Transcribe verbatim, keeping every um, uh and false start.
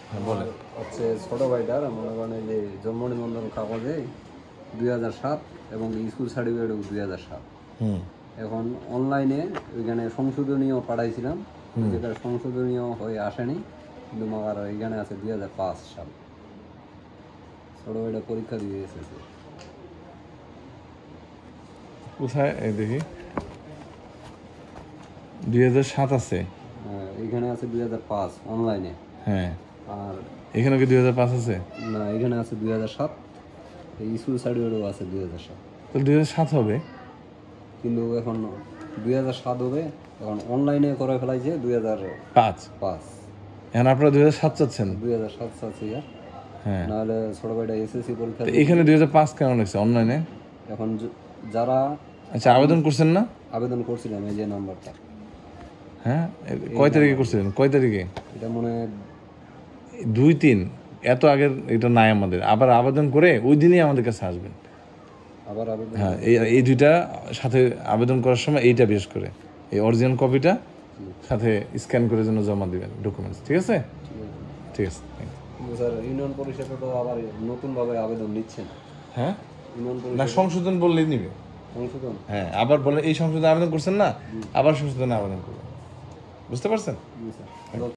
হ্যাঁ বলেন। হচ্ছে ছোটো ভাইটার মনে করেন এই যে জন্ম নিবন্ধন কাগজে দুই হাজার সাত এবং স্কুল সার্টিফিকেটও দুই হাজার সাত। হুম এখন অনলাইনে ওইখানে সংশোধনীয় পাঠাইছিলাম, যেটা সংশোধনীয় হয়ে আসেনি, কিন্তু আমার এখানে আছে দুই হাজার পাঁচ সাল। ছোটো ভাইটা পরীক্ষা দিয়ে এসেছে। কোথায় এই দেখি দুই হাজার সাত আছে। হ্যাঁ, এখানে আছে দুই হাজার পাঁচ অনলাইনে। হ্যাঁ আর এখানে কি দুই হাজার পাঁচ আছে? না, এখানে আছে দুই হাজার সাত, এই স্কুল সার্টিফিকেটও আছে দুই হাজার সাত। তাহলে দুই হাজার সাত হবে। কিন্তু এখন দুই হাজার সাত হবে, এখন অনলাইনে করে ফেলাইছে দুই হাজার পাঁচ। পাঁচ এখন আপনারা দুই হাজার সাত চাচ্ছেন? দুই হাজার সাত আছে ইয়ার। হ্যাঁ, নাহলে ছোটো ভাইটা এসএসসি পরীক্ষা তো এখানে দুই হাজার পাঁচ কেন লাগছে অনলাইনে? এখন য- যারা আচ্ছা আবেদন করছেন না? আবেদন করছিলাম, এই যে নাম্বারটা, হ্যাঁ এ- কয় তারিখে করছিলেন? কয় তারিখে? এটা মনে হয় দুই তিন, এত আগের এটা নাই আমাদের। আবার আবেদন করে ওই দিনই আমাদের কাছে আসবেন। আবার আবেদন। হ্যাঁ এই এই দুইটা সাথে আবেদন করার সময় এইটা বিশেষ করে এই অরিজিনাল কপিটা সাথে স্ক্যান করে জন্য জমা দিবেন ডকুমেন্টস। ঠিক আছে? ঠিক আছে, থ্যাংক ইউ। কিন্তু স্যার ইউনিয়ন পরিষদে তো আবার নতুনভাবে আবেদন নিচ্ছেন। হ্যাঁ ইউনিয়ন না, পরিষদ সংশোধন বললেই নিবে। সংশোধন। হ্যাঁ আবার বলে এই সংশোধনে আবেদন করছেন না, আবার সংশোধনে আবেদন করবেন। বুঝতে পারছেন? জি স্যার।